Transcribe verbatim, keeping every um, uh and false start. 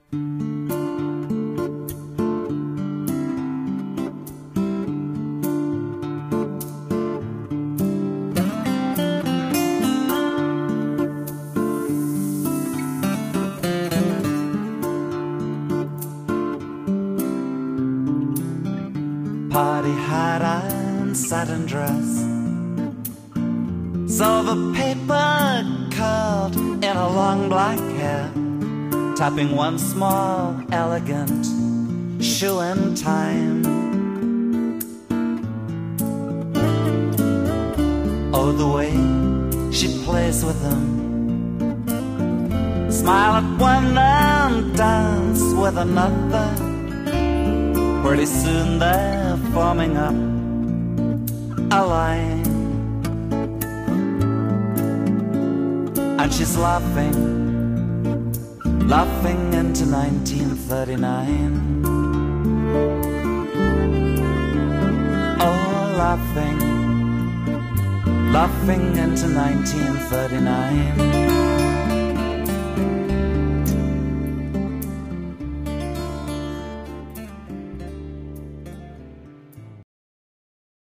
Party hat and satin dress, silver paper curled in a long black hair, tapping one small elegant shoe in time. Oh, the way she plays with them, smile at one and dance with another. Pretty soon they're forming up a line, and she's laughing, laughing into nineteen thirty-nine. Oh, laughing, laughing into nineteen thirty-nine.